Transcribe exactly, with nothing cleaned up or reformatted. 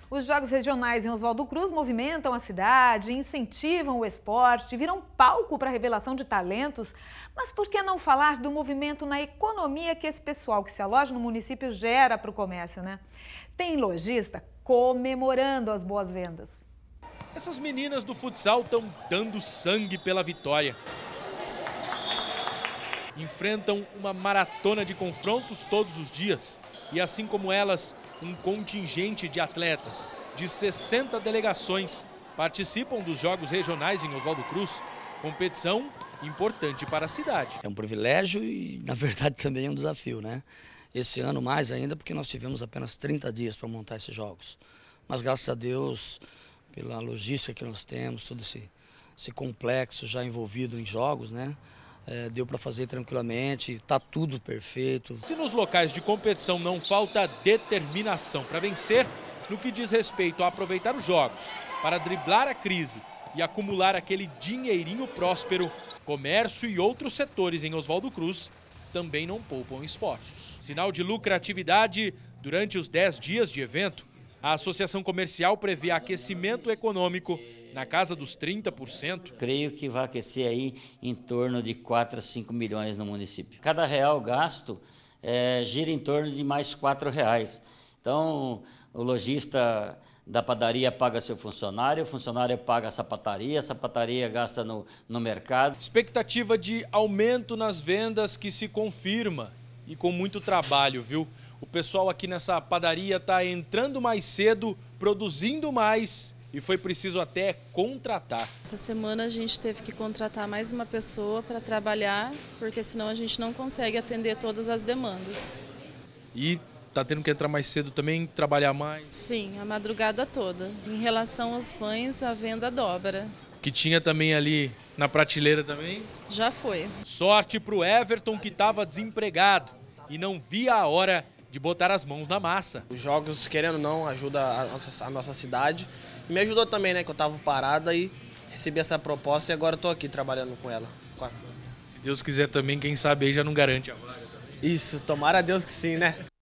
Os Jogos Regionais em Oswaldo Cruz movimentam a cidade, incentivam o esporte, viram palco para a revelação de talentos. Mas por que não falar do movimento na economia que esse pessoal que se aloja no município gera para o comércio, né? Tem lojista comemorando as boas vendas. Essas meninas do futsal estão dando sangue pela vitória. Enfrentam uma maratona de confrontos todos os dias. E assim como elas, um contingente de atletas de sessenta delegações participam dos Jogos Regionais em Oswaldo Cruz. Competição importante para a cidade. É um privilégio e, na verdade, também é um desafio, né? Esse ano mais ainda, porque nós tivemos apenas trinta dias para montar esses jogos. Mas, graças a Deus, pela logística que nós temos, todo esse, esse complexo já envolvido em jogos, né? É, deu para fazer tranquilamente, está tudo perfeito. Se nos locais de competição não falta determinação para vencer, no que diz respeito a aproveitar os jogos para driblar a crise e acumular aquele dinheirinho próspero, comércio e outros setores em Oswaldo Cruz também não poupam esforços. Sinal de lucratividade durante os dez dias de evento, a Associação Comercial prevê aquecimento econômico na casa dos trinta por cento. Creio que vai aquecer aí em torno de quatro a cinco milhões no município. Cada real gasto é, gira em torno de mais quatro reais. Então, o lojista da padaria paga seu funcionário, o funcionário paga a sapataria, a sapataria gasta no, no mercado. Expectativa de aumento nas vendas que se confirma e com muito trabalho, viu? O pessoal aqui nessa padaria está entrando mais cedo, produzindo mais e foi preciso até contratar. Essa semana a gente teve que contratar mais uma pessoa para trabalhar, porque senão a gente não consegue atender todas as demandas. E tá tendo que entrar mais cedo também, trabalhar mais? Sim, a madrugada toda. Em relação aos pães, a venda dobra. Que tinha também ali na prateleira também? Já foi. Sorte para o Everton, que estava desempregado e não via a hora de botar as mãos na massa. Os jogos, querendo ou não, ajudam a nossa, a nossa cidade. E me ajudou também, né, que eu estava parada e recebi essa proposta e agora estou aqui trabalhando com ela. Se Deus quiser também, quem sabe aí já não garante a vaga também. Isso, tomara a Deus que sim, né?